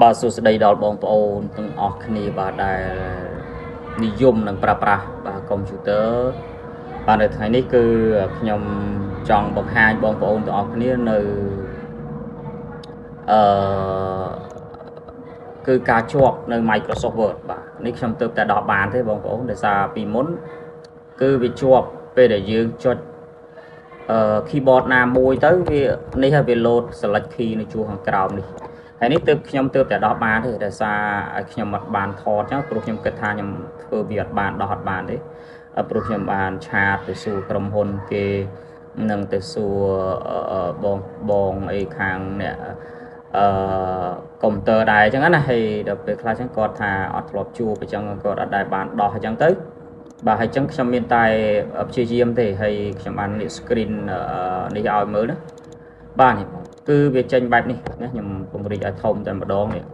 bà số đây đó bóng bóng từng ọc này bà đạiนิยมនឹងប្រើប្រាស់បាទកុំព្យូទ័របាទនៅថ្ងៃនេះគឺខ្ញុំចង់បង្ហាញបងប្អូនទាំងអស់គ្នានៅគឺការជាប់នៅ Microsoft Word បាទនេះខ្ញុំទើបតែដោះបានទេបងប្អូនដោយសារពីមុនគឺវាជាប់ពេលដែលយើងចុចkeyboard ណាមួយទៅវានេះហើយវា load select key នៅជួរខាងក្រោមនេះហើយនេះខ្ញុំទើបតែដោះបានទេដោយសារខ្ញុំអត់បានថតចឹងព្រោះខ្ញុំគិតថាខ្ញុំធ្វើវាអត់បានដោះអត់បានទេព្រោះខ្ញុំបានឆាតទៅសួរក្រុមហ៊ុនគេនឹងទៅសួរបងអីខាងអ្នកកុំព្យូទ័រដែរអញ្ចឹងណាហើយដល់ពេលខ្លះចឹងគាត់ថាអត់ធ្លាប់ជួបអញ្ចឹងគាត់អត់ដែលបានដោះអញ្ចឹងទៅបាទហើយចឹងខ្ញុំមានតែព្យាយាមទេហើយខ្ញុំបាននេះ screen នេះឲ្យមើលណាបាទនេះគឺវាចេញបែបនេះណាខ្ញុំពង្រីកឲ្យធំតែម្ដងនេះ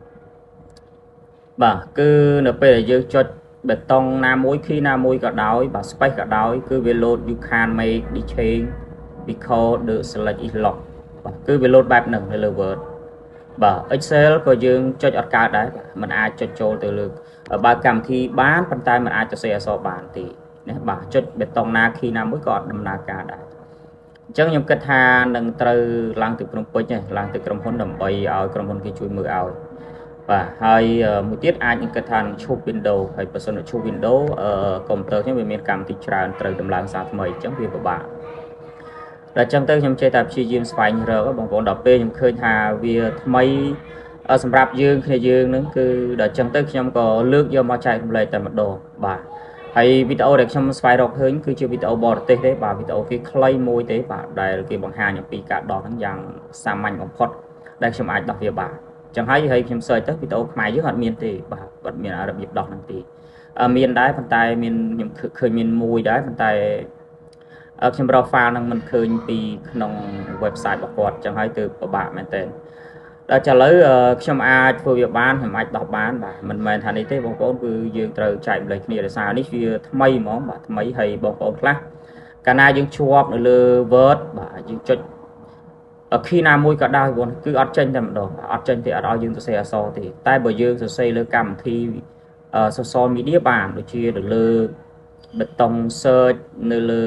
បាទគឺនៅពេលដែលយើងចុចបេតុងណាមួយ key ណាមួយក៏ដោយបាទ space ក៏ដោយគឺវា load you can make the change because the select is locked បាទគឺវា load បែបហ្នឹងនៅលើ Word បាទ Excel ក៏យើងចុចអត់កើតដែរมันអាចចុចចូលទៅលើបើកម្មវិធីបានប៉ុន្តែมันអាចទៅសេអក្សរបានទេណាបាទចុចបេតុងណា key ណាមួយក៏អត់ដំណើរការដែរអញ្ចឹងខ្ញុំគិតថានឹងត្រូវឡើងទៅភ្នំពេញហ្នឹងឡើងទៅក្រុមហ៊ុនដើម្បីឲ្យក្រុមហ៊ុនគេជួយមើលឲ្យបាទហើយមួយទៀតអាចនឹងគិតថានឹងឈប់ Windows ហើយបើសិនជាឈប់ Windows កុំព្យូទ័រខ្ញុំវាមានកម្មវិធីច្រើនត្រូវដំឡើងសារថ្មីអញ្ចឹងវាពិបាកតែអញ្ចឹងទៅខ្ញុំចេះតែព្យាយាមស្វែងរកបងប្អូនដល់ពេលខ្ញុំឃើញថាវាថ្មីសម្រាប់យើងគ្នាយើងហ្នឹងគឺដល់អញ្ចឹងទៅខ្ញុំក៏លើកយកមកចែករំលែកតែម្ដងបាទហើយវីដេអូដែលខ្ញុំស្វែងរកឃើញគឺជាវីដេអូបរទេសទេបាទវីដេអូគេខ្លីមួយទេបាទដែលគេបង្ហាញអំពីការដោះហ្នឹងយ៉ាងសាមញ្ញបំផុតដែលខ្ញុំអាចដោះវាបានចឹងហើយខ្ញុំ search ទៅវីដេអូខ្មែរយើងអត់មានទេបាទអត់មានរបៀបដោះហ្នឹងទេមានដែរប៉ុន្តែមានខ្ញុំឃើញមានមួយដែរប៉ុន្តែខ្ញុំរក file ហ្នឹងមិនឃើញពីក្នុង website របស់គាត់ចឹងហើយទើបពិបាកមែនតើដល់ឥឡូវខ្ញុំអាចធ្វើវាបានខ្ញុំអាចដោះបានបាទមិនមែនថានេះទេបងប្អូនគឺយើងត្រូវចែករំលែកគ្នាដោយសារនេះវាថ្មីហ្មងបាទថ្មីហើយបងប្អូនខ្លះកាលណាយើងជាប់នៅលើ Word បាទយើងចុចkey ណាមួយក៏ដោយបងគឺអត់ចេញតែម្ដងអត់ចេញទេអត់ឲ្យយើងសរសេរអក្សរទេតែបើយើងសរសេរលើកម្មវិធី social media បានដូចជានៅលើបេតុង search នៅលើ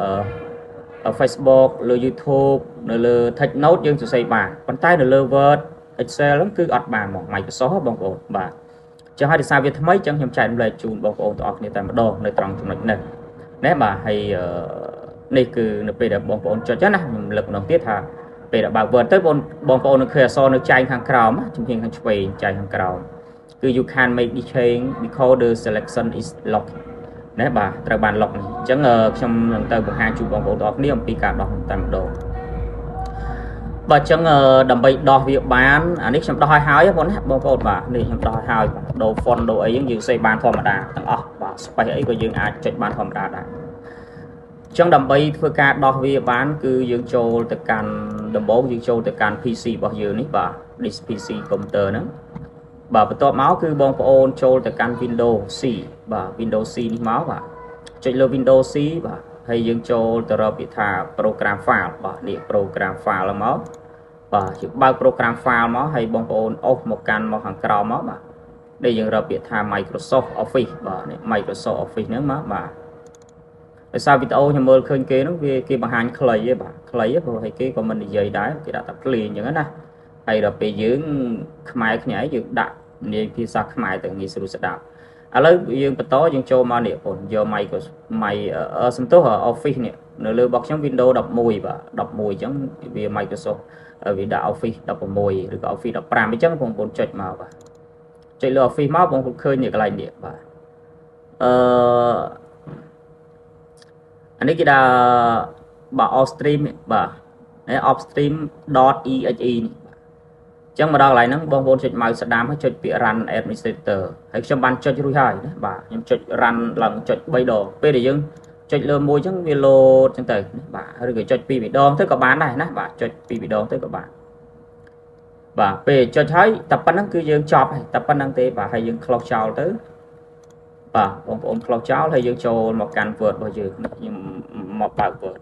Facebook លើ YouTube នៅលើ Text Note យើងសរសេរបានប៉ុន្តែនៅលើ Word Excel ហ្នឹងគឺអត់បានមក Microsoft បងប្អូនបាទចឹងហើយដោយសារវាថ្មីចឹងខ្ញុំចែករំលែកជូនបងប្អូនទាំងអស់គ្នាតែម្ដងនៅត្រង់ចំណុចនេះណែបាទហើយនេះគឺនៅពេលដែលបងប្អូនចុចណាខ្ញុំលើកម្ដងទៀតថាពេលដែលបើក Word ទៅបងប្អូននឹងឃើញអក្សរនៅចែងខាងក្រោមជំនាញខាងឆ្វេងចែងខាងក្រោមគឺ you can make the change because the selection is locked ណែបាទត្រូវបាន lock នេះអញ្ចឹងខ្ញុំនឹងទៅបង្ហាញជូនបងប្អូនទាំងអស់គ្នាអំពីការដោះតែម្ដងបាទអញ្ចឹងដើម្បីដោះវាបានអានេះខ្ញុំដោះឲ្យហើយបងប្អូនបាទនេះខ្ញុំដោះឲ្យហើយបាទដូរ font ដូរអីយើងសេបានធម្មតាទាំងអស់បាទ space អីក៏យើងអាចចុចបានធម្មតាដែរអញ្ចឹងដើម្បីធ្វើការដោះវាបានគឺយើងចូលទៅកាន់ដំបូងយើងចូលទៅកាន់ PC របស់យើងនេះបាទ disk PC កុំព្យូទ័រហ្នឹងបាទបន្ទាប់មកគឺបងប្អូនចូលទៅកាន់ Windows C បាទ Windows C នេះមកបាទចុចលើ Windows C បាទហើយយើងចូលទៅរកពាក្យថា program file បាទនេះ program file ឡើងមកបាទយើងបើក program file មកហើយបងប្អូនអូសមកកាន់មកខាងក្រោមមកបាទđây យើងរកពាក្យថា Microsoft Office បាទនេះ Microsoft Office ហ្នឹងមកបាទដោយសារវីដេអូខ្ញុំមើលឃើញគេហ្នឹងវាគេបង្ហាញខ្លីទេបាទខ្លីព្រោះឲ្យគេក៏មិននិយាយដែរគេដាក់តែភ្លេងអញ្ចឹងណាហើយដល់ពេលយើងខ្មែរគ្នាយើងដាក់និយាយភាសាខ្មែរទៅងាយស្រួលស្ដាប់ឥឡូវយើងបន្តយើងចូលមកនេះបងយក សំទោស Office នេះនៅលើរបស់ខ្ញុំ Windows 11បាទ11អញ្ចឹងវា Microsoft វាដាក់ Office 16ឬក៏ Office 15អញ្ចឹងបងប្អូនចុចមកបាទចុចលើ Office មកបងប្អូនឃើញនេះកន្លែងនេះបាទអានេះគេដាក់បាទ Offstream បាទនេះ offstream.exe នេះចឹងមកដល់កន្លែងហ្នឹងបងប្អូនចុច mouse ស្ដាំហើយចុចពាក្យ run administrator ហើយខ្ញុំបានចុចរួចហើយណាបាទខ្ញុំចុច run ឡើងចុច3ដងពេលដែលយើងចុចលើមួយចឹងវា load ចឹងទៅបាទឬក៏ចុច2ម្ដងទៅក៏បានដែរណាបាទចុច2ម្ដងទៅក៏បានបាទពេលចុចហើយតែប៉ុណ្្នឹងគឺយើងចប់ហើយតែប៉ុណ្្នឹងទេបាទហើយយើង close ចោលទៅបាទបងប្អូន close ចោលហើយយើងចូលមកកាន់ Word របស់យើងខ្ញុំមកបើក Word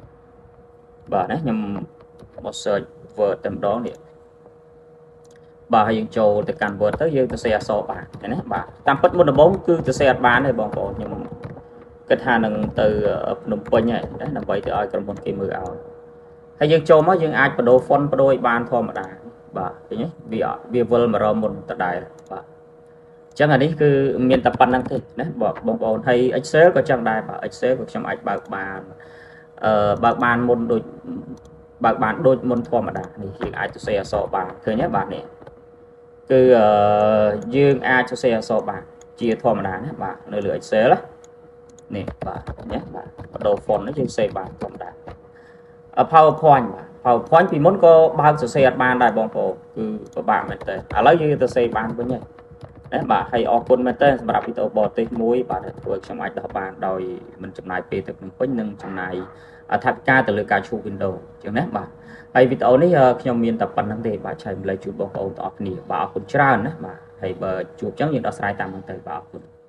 បាទណាខ្ញុំមក search Word តែម្ដងនេះ bà hay cho từ căn vợt tới dương từ xe so bà thế này bà tam bất một bóng cứ từ xe bán này bọn cổ nhưng mà cái thà nâng từ nông quanh này đấy là vậy thì ai còn một cái mưa ảo hay dương cho mới dương ai bắt đầu phone bắt đầu ban thôi mà đã bà thế nhé vì vợ mà rồi một tật đại bà chẳng là đi cứ miền tập năng thì đấy bọn cổ hay Excel có chẳng đại bà Excel có trong ảnh bạc bàn môn đôi bạc bàn đôi môn thua mà đã thì ai cho xe so bà thứ nhất bạn này cứ dương ai cho xe so bà chia thua mà đã nhé bà nơi lựa xe đó nè bà nhé bà đầu phone nó dương xe bà không đã PowerPoint thì muốn có bao giờ xe bàn đại bóng cổ cứ có bạn mình tới lấy như tôi xe bàn với nhé đấy bà hay ở quân mình tên bà bị tàu bỏ tới muối bà được trong ảnh đó bàn đòi mình chụp này về từ mình quên nâng trong này thắt ca từ lưỡi cá chu Windows chẳng nét bà hay video này trong miền tập bản năng để bà chạy lấy chụp bóng ổn tọt nỉ bà cũng tràn nè bà hay bà chụp chẳng những đó sai tạm bằng tay bà